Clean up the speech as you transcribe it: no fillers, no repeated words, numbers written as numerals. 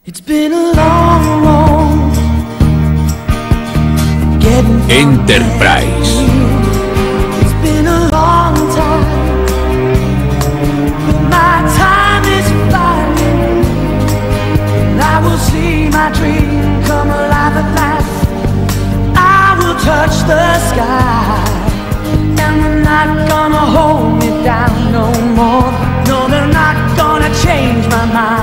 It's been a long road getting Enterprise. It's been a long time, but my time is flying, and I will see my dream come alive at last. I will touch the sky, and they're not gonna hold me down no more. No, they're not gonna change my mind.